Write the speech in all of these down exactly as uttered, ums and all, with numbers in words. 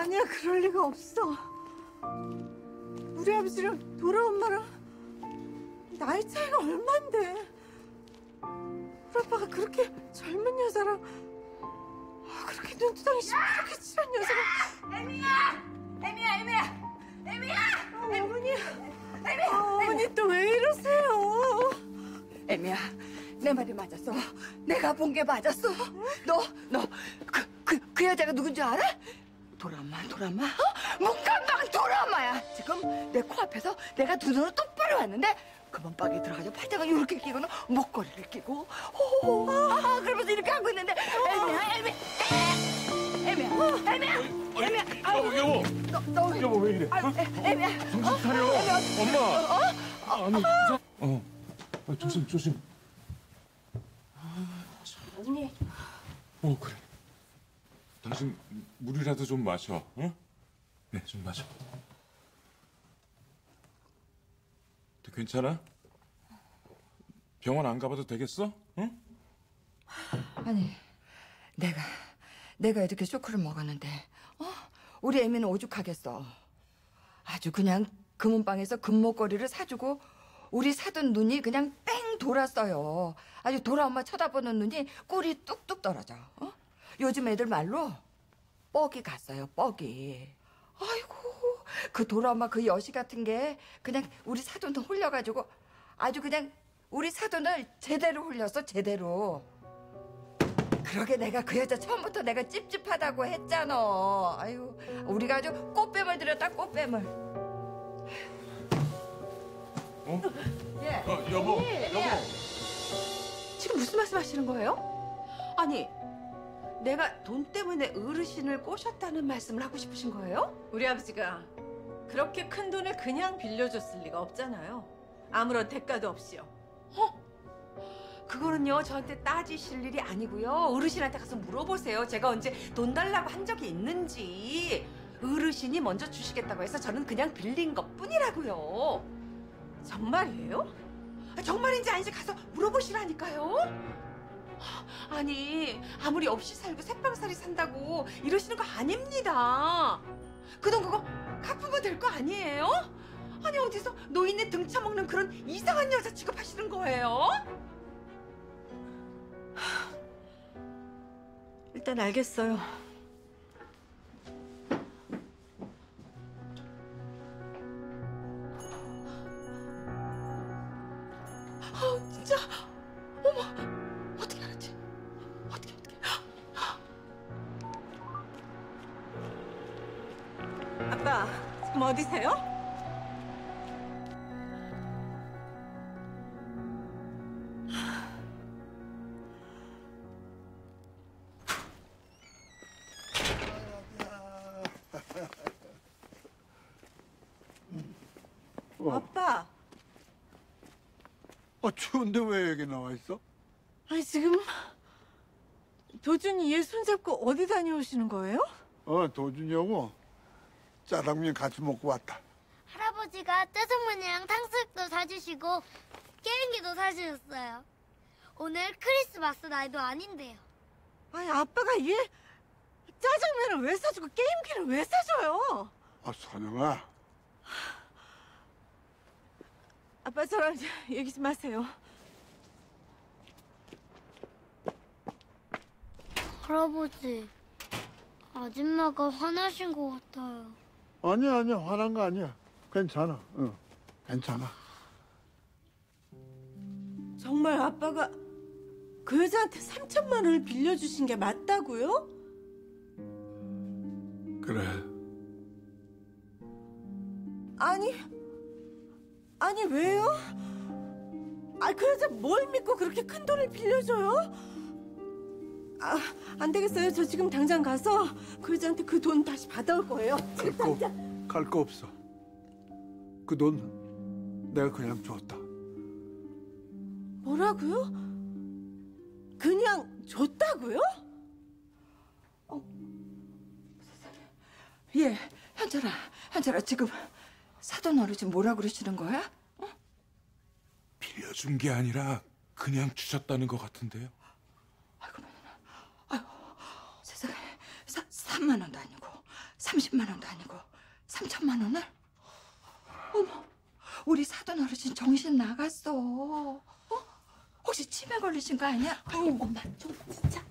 아니야, 그럴 리가 없어. 우리 아버지랑 도라 엄마랑 나이 차이가 얼만데. 우리 아빠가 그렇게 젊은 여자랑 그렇게 눈두덩이 시퍼렇게 칠한 여자랑. 애미야! 애미야, 애미야! 애미야! 어, 어머니. 애미야! 어, 어머니 또 왜 이러세요? 애미야, 내 말이 맞았어. 내가 본 게 맞았어. 너, 너, 그, 그, 그 여자가 누군지 알아? 도라마, 도라마? 어? 문간방 도라마야. 지금 내 코앞에서 내가 두 눈으로 똑바로 왔는데 금은방에 들어가서 팔짱을 이렇게 끼고는 목걸이를 끼고 호 아, 그러면서 이렇게 하고 있는데 애미야, 애미, 애미야, 애미야, 애미야. 여보, 여보. 너, 너, 여보 왜 이래? 아, 어? 애미야. 정신 차려. 엄마. 어? 아니, 이상. 어. 아, 조심, 조심. 언니. 어, 그래. 당신 물이라도 좀 마셔. 어? 네, 좀 마셔. 괜찮아? 병원 안 가봐도 되겠어? 응? 아니, 내가 내가 이렇게 쇼크를 먹었는데, 어? 우리 애미는 오죽하겠어. 아주 그냥 금은방에서 금목걸이를 사주고 우리 사돈 눈이 그냥 뺑 돌았어요. 아주 도라 엄마 쳐다보는 눈이 꿀이 뚝뚝 떨어져. 어? 요즘 애들 말로 뻑이 갔어요, 뻑이. 아이고, 그 도라 엄마 그 여시 같은 게 그냥 우리 사돈을 홀려가지고 아주 그냥 우리 사돈을 제대로 홀렸어, 제대로. 그러게 내가 그 여자 처음부터 내가 찝찝하다고 했잖아. 아유, 우리가 아주 꽃뱀을 들였다, 꽃뱀을. 어? 예. 어, 여보, 예, 여보. 지금 무슨 말씀하시는 거예요? 아니, 내가 돈 때문에 어르신을 꼬셨다는 말씀을 하고 싶으신 거예요? 우리 아버지가 그렇게 큰 돈을 그냥 빌려줬을 리가 없잖아요. 아무런 대가도 없이요. 그거는요, 저한테 따지실 일이 아니고요. 어르신한테 가서 물어보세요. 제가 언제 돈 달라고 한 적이 있는지. 어르신이 먼저 주시겠다고 해서 저는 그냥 빌린 것 뿐이라고요. 정말이에요? 정말인지 아닌지 가서 물어보시라니까요. 아니, 아무리 없이 살고 새빵살이 산다고 이러시는 거 아닙니다. 그 돈 그거 갚으면 될 거 아니에요? 아니, 어디서 노인네 등쳐먹는 그런 이상한 여자 취급하시는 거예요? 일단 알겠어요. 아, 진짜. 어머, 어떻게 알았지? 어떻게, 어떻게. 아빠, 지금 어디세요? 어. 아빠, 어, 추운데 왜 여기 나와 있어? 아니, 지금 도준이 얘 손잡고 어디 다녀오시는 거예요? 어, 도준이하고 짜장면 같이 먹고 왔다. 할아버지가 짜장면이랑 탕수육도 사주시고 게임기도 사주셨어요. 오늘 크리스마스 날도 아닌데요. 아니, 아빠가 얘 짜장면을 왜 사주고 게임기를 왜 사줘요? 아, 선영아. 아빠, 저랑 얘기 좀 하세요. 할아버지, 아줌마가 화나신 것 같아요. 아니야, 아니야. 화난 거 아니야. 괜찮아. 응, 괜찮아. 정말 아빠가 그 여자한테 삼천만 원을 빌려주신 게 맞다고요? 그래. 아니, 아니 왜요? 아, 그 여자 뭘 믿고 그렇게 큰 돈을 빌려줘요? 아, 안 되겠어요. 저 지금 당장 가서 그 여자한테 그 돈 다시 받아올 거예요. 지금 갈 거, 당장. 갈 거 없어. 그 돈 내가 그냥 줬다. 뭐라고요? 그냥 줬다고요? 어, 예, 현철아, 현철아, 지금 사돈 어르신 뭐라 그러시는 거야? 어? 빌려준 게 아니라 그냥 주셨다는 것 같은데요. 아이고, 아이고, 세상에, 사, 삼만 원도 아니고 삼십 삼십만 원도 아니고 삼천만 원을? 어머, 우리 사돈 어르신 정신 나갔어. 어? 혹시 치매 걸리신 거 아니야? 아니, 엄마 좀 진짜.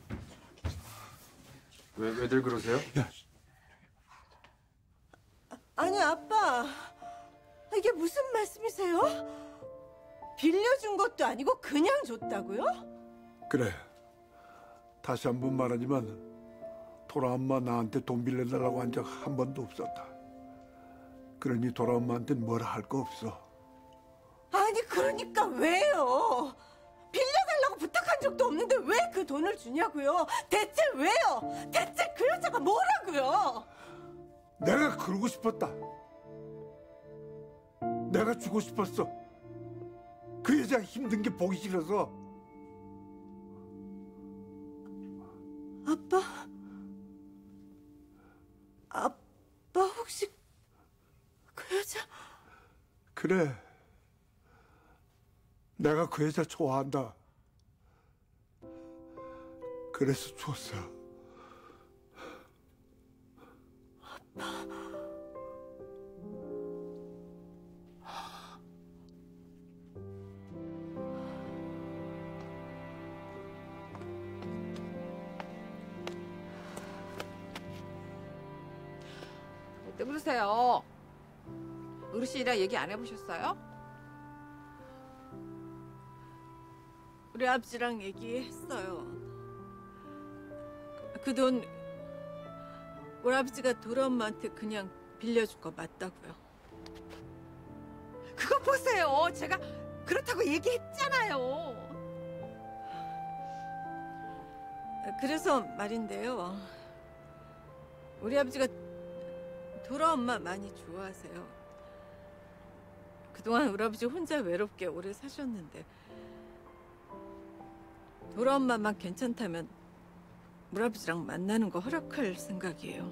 왜, 왜들 그러세요? 아니 아빠, 이게 무슨 말씀이세요? 빌려준 것도 아니고 그냥 줬다고요? 그래. 다시 한 번 말하지만 도라 엄마 나한테 돈 빌려달라고 한 적 한 번도 없었다. 그러니 도라 엄마한테는 뭐라 할 거 없어. 아니 그러니까 왜요? 빌려달라고 부탁한 적도 없는데 왜 그 돈을 주냐고요? 대체 왜요? 대체 그 여자가 뭐라고요? 내가 그러고 싶었다. 내가 주고 싶었어. 그 여자 힘든 게 보기 싫어서. 아빠? 아빠 혹시 그 여자? 그래. 내가 그 여자 좋아한다. 그래서 줬어. 왜 그러세요? 어르신이랑 얘기 안 해보셨어요? 우리 아버지랑 얘기했어요. 그 돈 우리 아버지가 도라 엄마한테 그냥 빌려준 거 맞다고요. 그거 보세요. 제가 그렇다고 얘기했잖아요. 그래서 말인데요. 우리 아버지가 도라 엄마 많이 좋아하세요. 그동안 우리 아버지 혼자 외롭게 오래 사셨는데 도라 엄마만 괜찮다면 우리 아버지랑 만나는 거 허락할 생각이에요.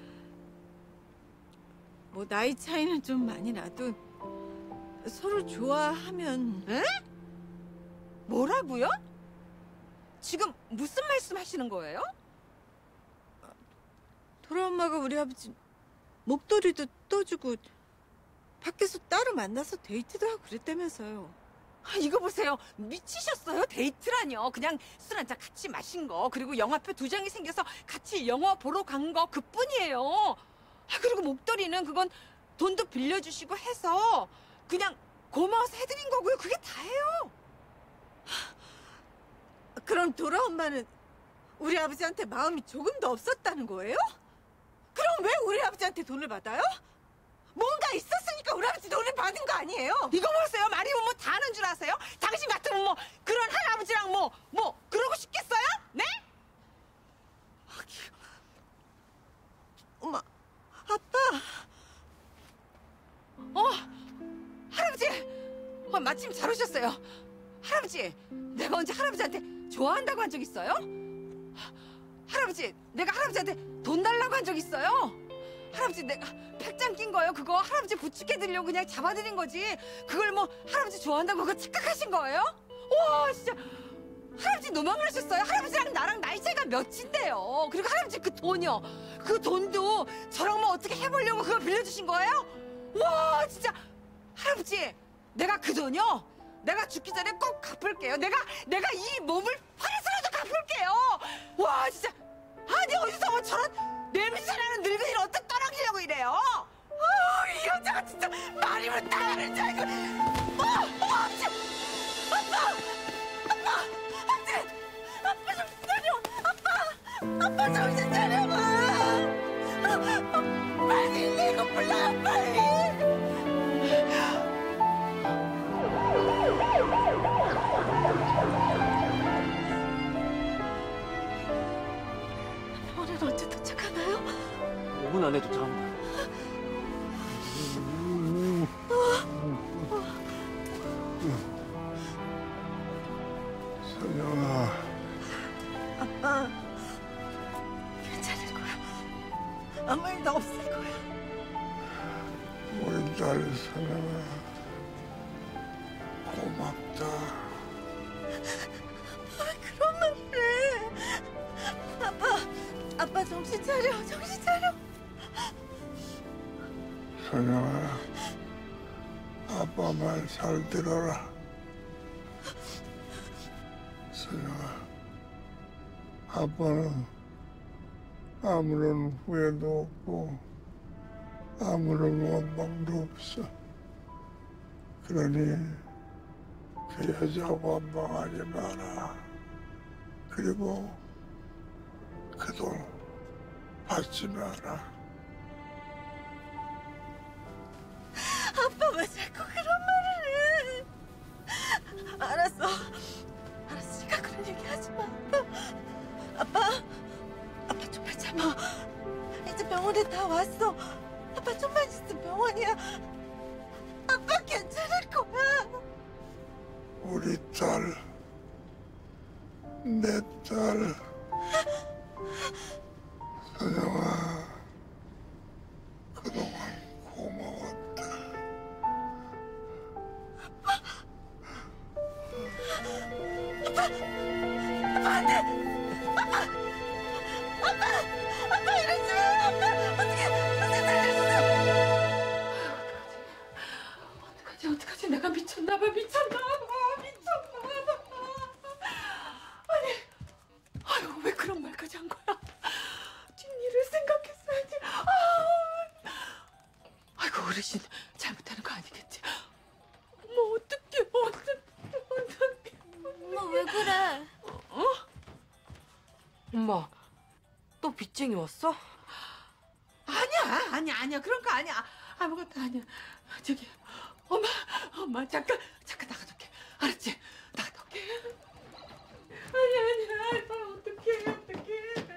뭐 나이 차이는 좀 많이 나도 서로 좋아하면. 에? 뭐라고요? 지금 무슨 말씀 하시는 거예요? 도라 엄마가 우리 아버지 목도리도 떠주고 밖에서 따로 만나서 데이트도 하고 그랬다면서요. 아, 이거 보세요. 미치셨어요? 데이트라뇨. 그냥 술 한잔 같이 마신 거. 그리고 영화표 두 장이 생겨서 같이 영화 보러 간 거 그뿐이에요. 아, 그리고 목도리는 그건 돈도 빌려주시고 해서 그냥 고마워서 해드린 거고요. 그게 다예요. 그럼 도라 엄마는 우리 아버지한테 마음이 조금도 없었다는 거예요? 그럼 왜 우리 아버지한테 돈을 받아요? 뭔가 있었으니까 우리 아버지 돈을 받은 거 아니에요? 이거 보세요. 말이 뭐 다 아는 줄 아세요? 당신 같으면 뭐 그런 할아버지랑 뭐 뭐 그러고 싶겠어요? 네? 엄마, 아빠. 어, 할아버지. 어, 마침 잘 오셨어요. 할아버지, 내가 언제 할아버지한테 좋아한다고 한 적 있어요? 할아버지, 내가 할아버지한테 돈 달라고 한 적 있어요? 할아버지, 내가 백장 낀 거예요. 그거 할아버지 부축해드리려고 그냥 잡아드린 거지. 그걸 뭐 할아버지 좋아한다고 그거 착각하신 거예요? 와, 진짜. 할아버지 너무한 걸 하셨어요. 할아버지랑 나랑 나이 차이가 몇인데요. 그리고 할아버지 그 돈이요. 그 돈도 저랑 뭐 어떻게 해보려고 그거 빌려주신 거예요? 와, 진짜. 할아버지, 내가 그 돈이요. 내가 죽기 전에 꼭 갚을게요. 내가, 내가 이 몸을 팔아서라도 갚을게요. 와, 진짜. 아니, 어디서 뭐 저런 냄새나는 늙은이를 어떻게 떠넘기려고 이래요? 아, 이 여자가 진짜 말이면 나가는 줄 알고. 어, 어, 진짜. 아빠! 아빠! 안 돼! 아빠 정신 차려! 아빠! 아빠 정신 차려봐! 아, 빨리 내가 불러, 빨리! 병원은 언제 도착하나요? 오 분 안에 도착합니다. 선영아, 아빠, 괜찮을 거야. 아무 일도 없을 거야. 우리 딸 선영아, 고맙다. 그런 말을 해. 아빠, 아빠 정신 차려, 정신 차려. 선영아, 아빠 말 잘 들어라. 선영아, 아빠는 아무런 후회도 없고 아무런 원망도 없어. 그러니 그 여자 원망하지 마라. 그리고 그 돈 받지 마라. 아빠 왜 자꾸 그런 말을 해? 알았어. 알았으니까 그런 얘기 하지 마. 아빠. 아빠, 아빠 좀만 참아. 이제 병원에 다 왔어. 아빠 좀만 있으면 병원이야. 아빠 괜찮을 거야. 우리 딸, 내 딸, 선영아, 그동안 고마웠다. 아빠, 아빠 안 돼. 아빠, 아빠, 아빠 이러지 마. 아빠 어떻게, 어떻게 살려주세요. 어떡하지 어떡하지 내가 미쳤나 봐 미쳤나 봐 미쳤나 봐. 아니 아유 왜 그런 말까지 한 거야. 뒷일을 생각했어야지. 아우. 아이고 어르신 잘못하는 거 아니겠지. 어머 어떡해 어떡해 어떡해. 엄마 왜 그래? 어? 엄마 또 빚쟁이 왔어? 아니야, 아니야, 아니야. 그런 거 아니야. 아무것도 아니야. 저기 엄마 엄마 잠깐 잠깐 나가둘게. 알았지? 나가둘게. 아니야 아니야 나 어떡해 어떡해.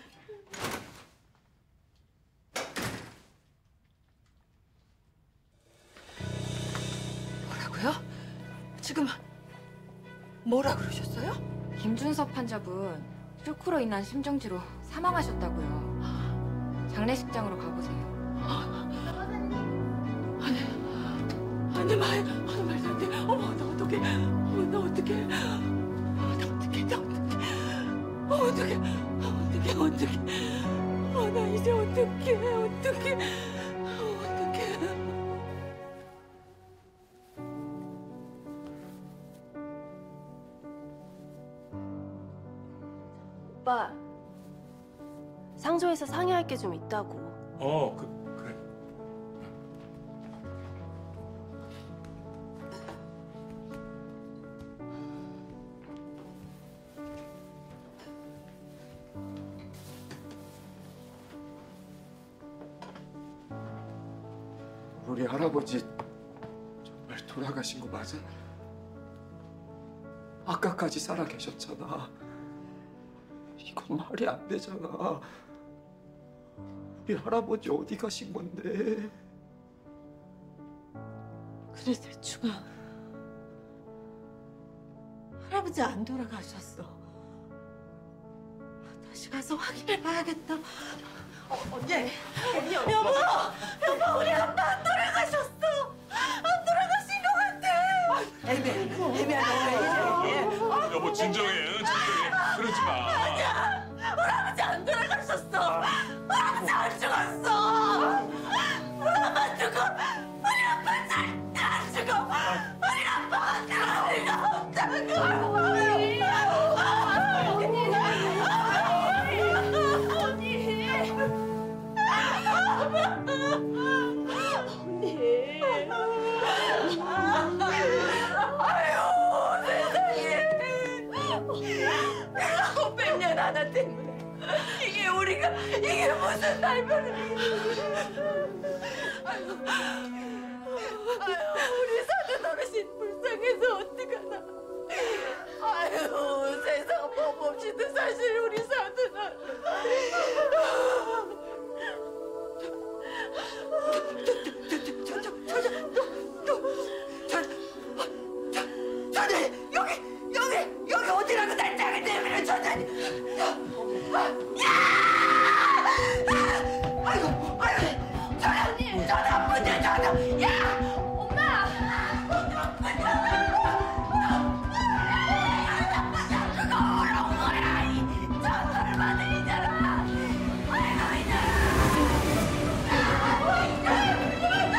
뭐라고요? 지금 뭐라 그러셨어요? 김준섭 환자분 쇼크로 인한 심정지로 사망하셨다고요. 장례식장으로 가보세요. 아니, 아니 말, 아니 말도 안 돼. 어머, 나 어떡해? 어머, 나 어떡해? 나 어떡해? 나 어떡해? 어, 어떡해? 어떡해? 어떡해? 어, 나 이제 어떡해? 어떡해? 어떡해? 오빠, 상조에서 상의할 게 좀 있다고. 어, 그, 그래. 우리 할아버지 정말 돌아가신 거 맞아? 아까까지 살아 계셨잖아. 이건 말이 안 되잖아. 우리 할아버지 어디 가신 건데? 그래 대충아. 할아버지 안 돌아가셨어. 다시 가서 확인해 봐야겠다. 어, 언니, 언니, 여보, 여보, 우리 아빠 안 돌아가셨어. 안 돌아가신 것 같아. 애매, 애매하네. 여보, 진정해, 응? 진정해. 그러지 마. 아니야, 우리 아버지 안 돌아가셨어. 우리 아버지 안 죽었어. 우리 아빠 죽어. 우리 아빠 절대 안 죽어. 우리 아빠가 그럴 리가 없다고. 아유 세상에. 내가 오백 년 하나 때문에 이게 우리가 이게 무슨 날벼락이. 아유, 아유 우리 사돈 어르신 불쌍해서 어떡하나. 아유 세상 법 없이도 사실 우리 사돈 어르신. 저기 여기 여기 여기 어디라고 날짜를 내밀어 저자니. 야! 아이고 아이고 저자 저자 문제 저자. 야! 엄마! 그거 어려운 거야. 이 전설을 받으리잖아. 아이고 이제.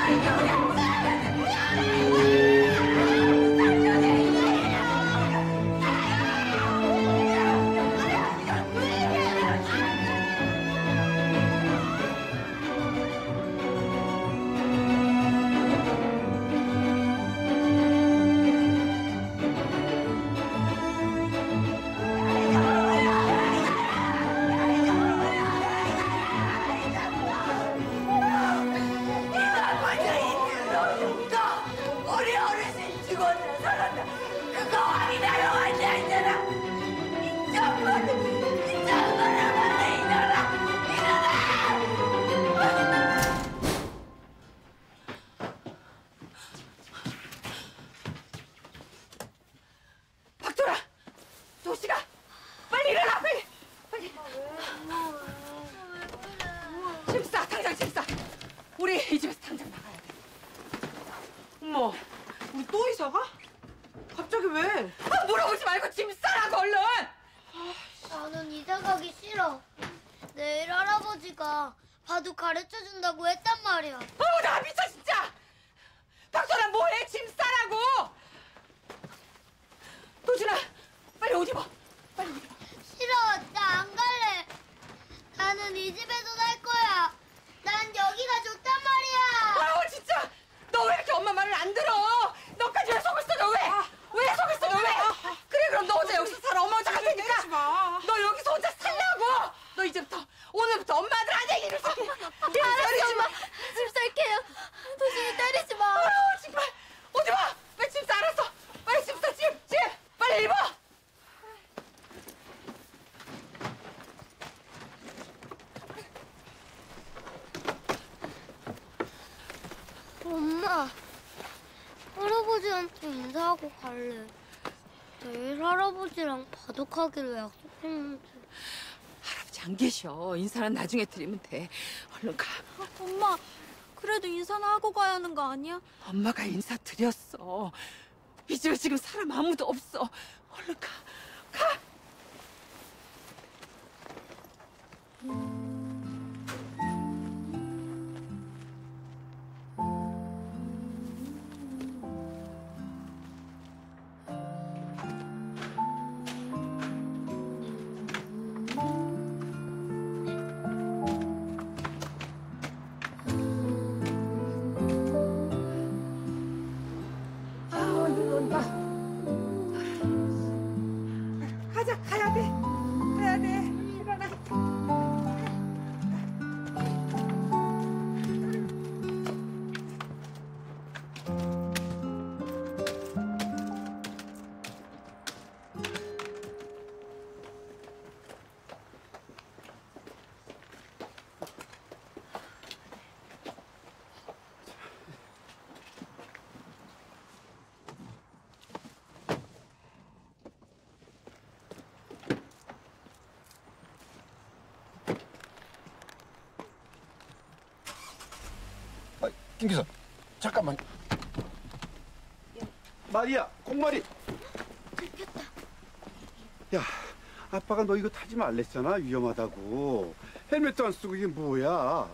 싫어. 내일 할아버지가 바둑 가르쳐준다고 했단 말이야. 어우 나 미쳐 진짜. 박선아 뭐해? 짐 싸라고. 도준아 빨리 옷 입어. 빨리 옷 입어. 싫어. 나 안 갈래. 나는 이 집에서 살 거야. 난 여기가 좋단 말이야. 아우 진짜. 너 왜 이렇게 엄마 말을 안 들어? 너까지 왜 속을 썩여 왜? 왜 속을 썩여 왜? 그래 그럼 너 혼자 여기서 살아. 엄마 혼자 갈 테니까. 너 여기서 혼자 살라고. 너 이제부터 오늘부터 엄마들 안 얘기를 해. 알았어, 엄마. 집 살게요. 도준이 때리지 마. 아유 정말. 오지 마. 빨리 짐 싸. 알았어. 빨리 짐 싸. 짐. 짐. 빨리 입어. 엄마, 할아버지한테 인사하고 갈래. 내일 할아버지랑 바둑하기로 약속했는데. 할아버지 안 계셔. 인사는 나중에 드리면 돼. 얼른 가. 엄마, 그래도 인사는 하고 가야 하는 거 아니야? 엄마가 인사 드렸어. 이 집에 지금 사람 아무도 없어. 얼른 가. 가. 가자, 가야 돼. 가야 돼. 일어나. 아, 김 기사, 잠깐만. 마리야, 콩마리. 야, 아빠가 너 이거 타지 말랬잖아. 위험하다고. 헬멧도 안 쓰고 이게 뭐야?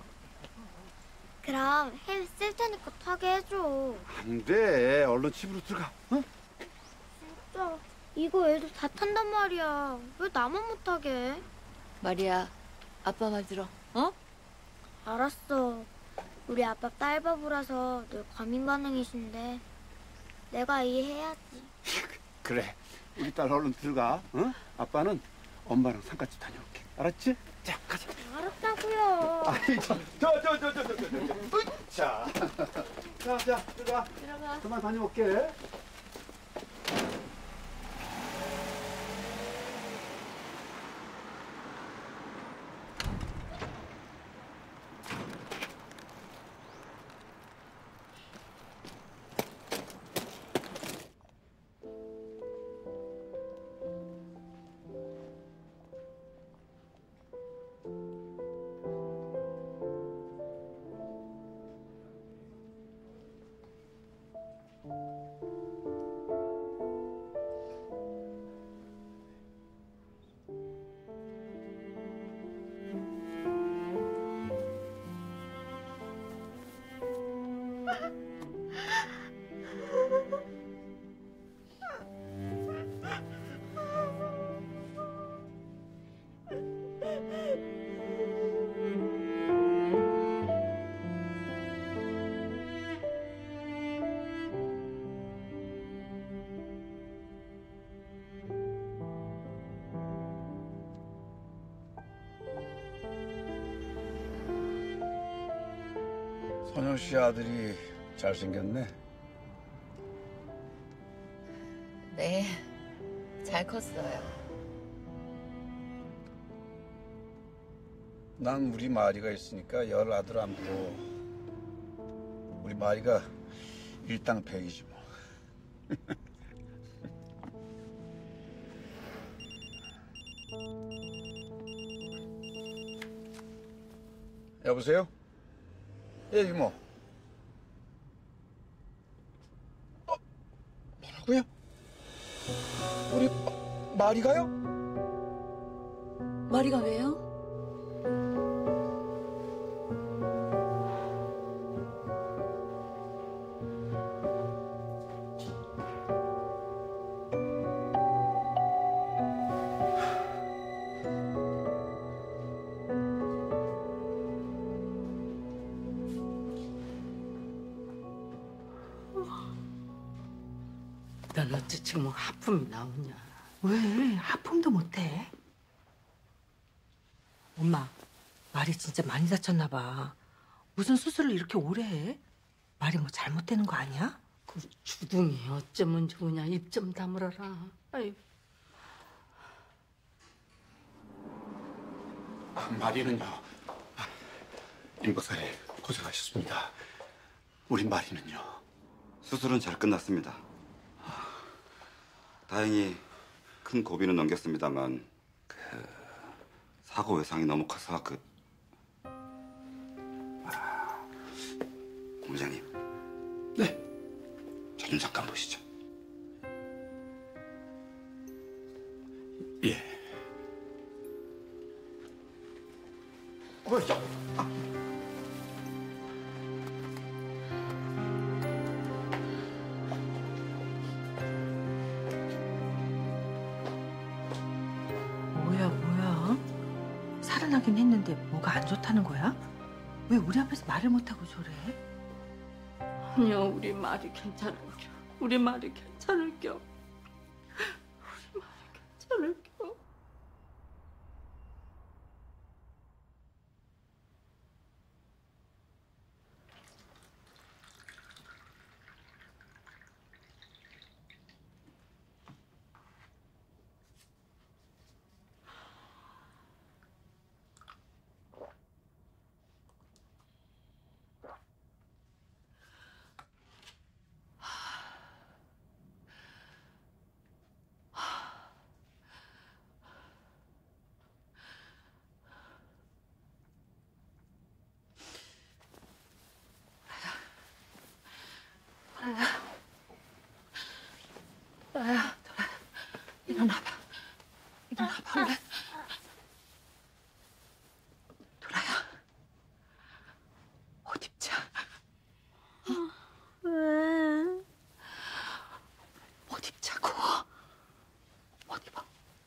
그럼 헬 쓸 테니까 타게 해줘. 안 돼. 얼른 집으로 들어가. 어? 진짜 이거 애들 다 탄단 말이야. 왜 나만 못 타게 해? 마리아, 아빠 말 들어. 어? 알았어. 우리 아빠 딸바보라서 늘 과민 반응이신데 내가 이해해야지. 그래. 우리 딸 얼른 들어가. 어? 아빠는 엄마랑 상가집 다녀올게. 알았지? 자, 가자. 알았다고요. 아이, 저, 저, 저, 저, 저, 저, 저, 저, 저. 자, 자, 자, 들어가. 들어가. 그만 다녀올게. 선영 씨 아들이 잘생겼네. 네, 잘 컸어요. 난 우리 마리가 있으니까 열 아들 안 부러워. 우리 마리가 일당백이지 뭐. 여보세요? 예, 이모. 어, 뭐라고요? 우리 마, 마리가요? 마리가 왜요? 넌 어째 지금 하품이 나오냐? 왜? 하품도 못해? 엄마, 말이 진짜 많이 다쳤나 봐. 무슨 수술을 이렇게 오래 해? 말이 뭐 잘못되는 거 아니야? 그 주둥이 어쩌면 좋으냐. 입 좀 다물어라. 아유. 마리는요. 임 박사님 고생하셨습니다. 우리 마리는요. 수술은 잘 끝났습니다. 다행히 큰 고비는 넘겼습니다만 그 사고 외상이 너무 커서 그 아, 본부장님. 네. 저 좀 잠깐 보시죠. 예. 어이. 아. 뭐야, 뭐야? 살아나긴 했는데 뭐가 안 좋다는 거야? 왜 우리 앞에서 말을 못하고 저래? 아니야, 우리 말이 괜찮을겨. 우리 말이 괜찮을겨. 우리 말이 괜찮을겨. 나야, 돌아. 일어나봐. 일어나봐, 얼른. 돌아야. 옷 입자. 왜? 옷 입자고. 옷 입어.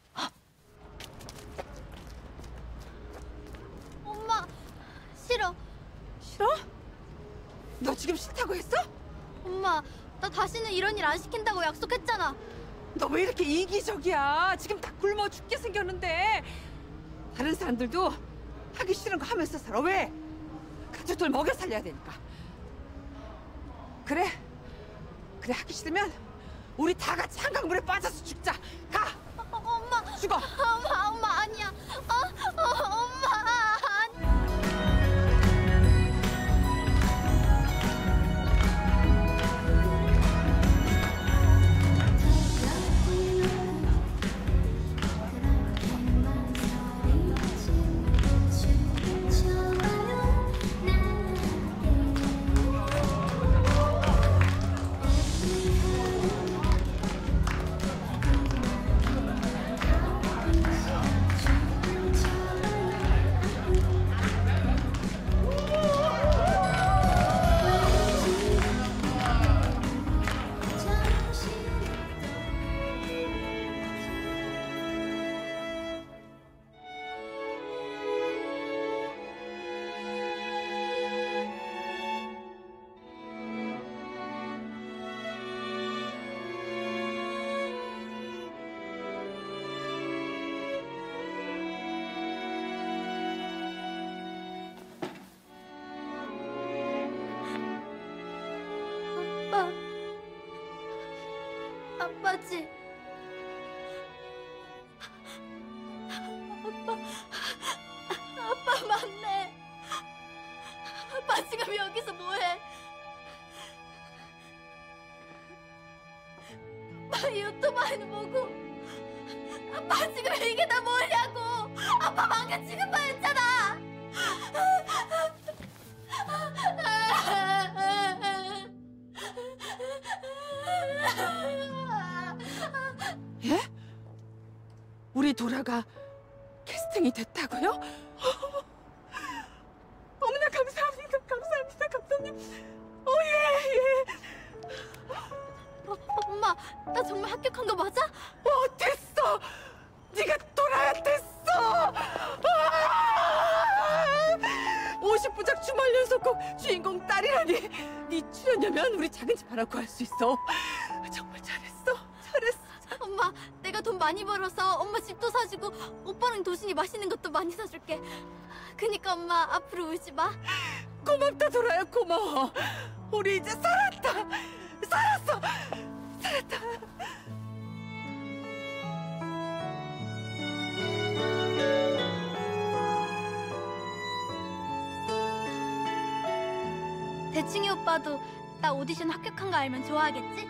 엄마, 싫어. 싫어? 너 지금 싫다고 했어? 엄마, 나 다시는 이런 일 안 시킨다고 약속했잖아. 너 왜 이렇게 이기적이야? 지금 다 굶어 죽게 생겼는데. 다른 사람들도 하기 싫은 거 하면서 살아. 왜? 가족들 먹여 살려야 되니까. 그래. 그래, 하기 싫으면 우리 다 같이 한강물에 빠져서 죽자. 가. 어, 엄마. 죽어. 엄마, 엄마 아니야. 어, 어, 엄마. 아니. 아빠. 아빠지. 아빠. 아빠 맞네. 아빠 지금 여기서 뭐해? 아빠 유튜브에는 보고. 아빠 지금 이게 다 뭐냐고. 아빠 방금 지금 봐 했잖아. 예? 우리 도라가 캐스팅 학생이 됐다고요? 어머나 감사합니다. 감사합니다, 감독님. 어, 예, 예. 어, 엄마, 나 정말 합격한 거 맞아? 어, 됐어. 네가 돌아야 됐어. 오십 부작 주말 연속곡 주인공 딸이라니. 네 출연료면 우리 작은 집 하나 구할 수 있어. 정말 잘했어. 잘했어. 엄마, 내가 돈 많이 벌어서 엄마 집도 사주고 오빠랑 도신이 맛있는 것도 많이 사줄게. 그니까 엄마 앞으로 울지 마. 고맙다 도라야, 고마워. 우리 이제 살았다. 살았어. 살았다. 대충이 오빠도 나 오디션 합격한 거 알면 좋아하겠지?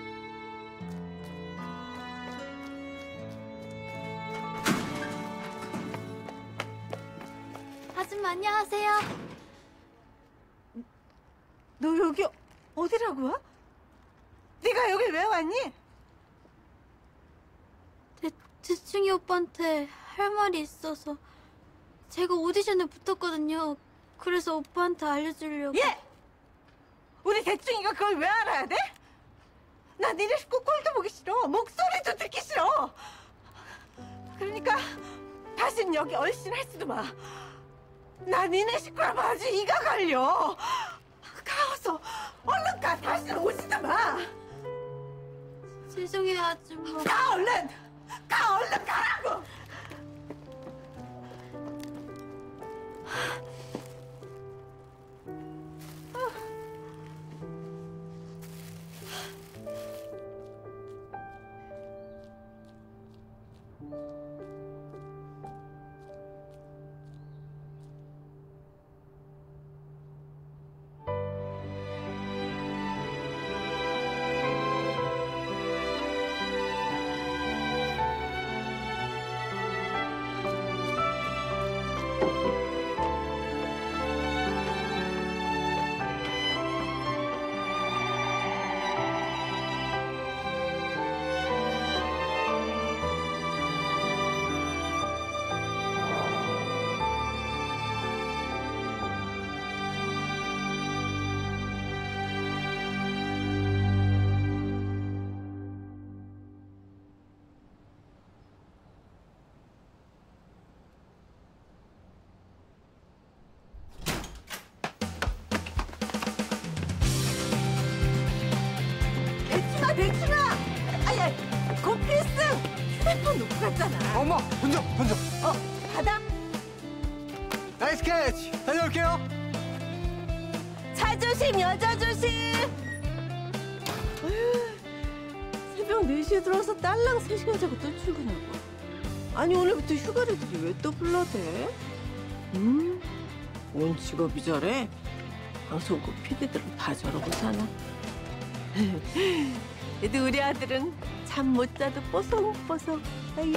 아줌마 안녕하세요. 너 여기 어디라고 와? 네가 여기 왜 왔니? 대, 대충이 오빠한테 할 말이 있어서 제가 오디션에 붙었거든요. 그래서 오빠한테 알려주려고. 예! 우리 대충이가 그걸 왜 알아야 돼? 나 니네 식구 꼴도 보기 싫어. 목소리도 듣기 싫어. 그러니까 다신 여기 얼씬 할 수도 마. 나 니네 식구라면 아주 이가 갈려. 가어서 얼른 가. 다시는 오지도 마. 죄송해요 아줌마. 가 얼른. 가 얼른 가라고. 대충아! 아야, 그 필승! 휴대폰 놓고 갔잖아. 엄마, 본점, 본점. 어, 받아. 나이스 캐치. 다녀올게요. 차 조심, 여자 조심. 어휴, 새벽 네 시에 들어와서 딸랑 세 시간 자고 또 출근하고. 아니 오늘부터 휴가래들이 왜 또 불러대? 음? 뭔 직업이 저래? 방송국 피디들은 다 저러고 사나? 그래도 우리 아들은 잠 못 자도 뽀송뽀송. 아유.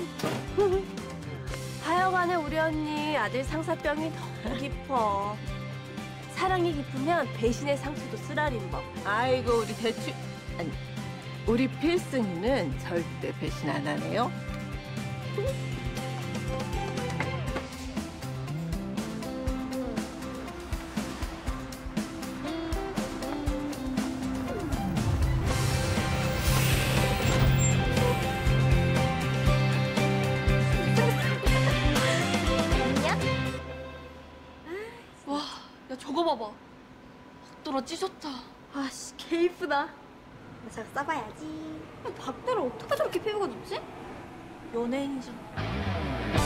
하여간에 우리 언니 아들 상사병이 너무 깊어. 사랑이 깊으면 배신의 상처도 쓰라린 법. 아이고 우리 대추 아니 우리 필승이는 절대 배신 안 하네요. 와, 야 저거 봐봐. 박도라 찢었다. 아씨 개 이쁘다. 잘 써봐야지. 박대를 어떻게 저렇게 피부가 좋지? 연예인이잖아.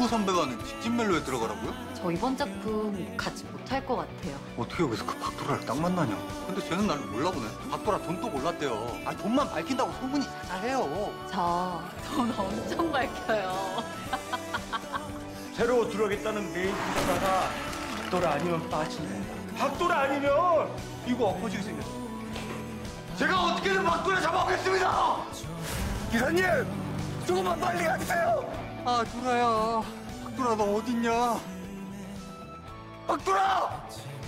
친구 선배가 하는 직진 멜로에 들어가라고요? 저 이번 작품 같이 못할 것 같아요. 어떻게 여기서 그 박도라를 딱 만나냐? 근데 쟤는 나를 몰라보네. 박도라 돈 또 몰랐대요. 아 돈만 밝힌다고 소문이 자자해요. 저 돈 엄청 밝혀요. 새로 들어오겠다는 메인 기사가 박도라 아니면 빠진다. 박도라 아니면 이거 엎어지게 생겼어. 제가 어떻게든 박도라 잡아오겠습니다. 기사님, 조금만 빨리 가주세요. 아 도라야, 박도라 너 어딨냐? 박도라!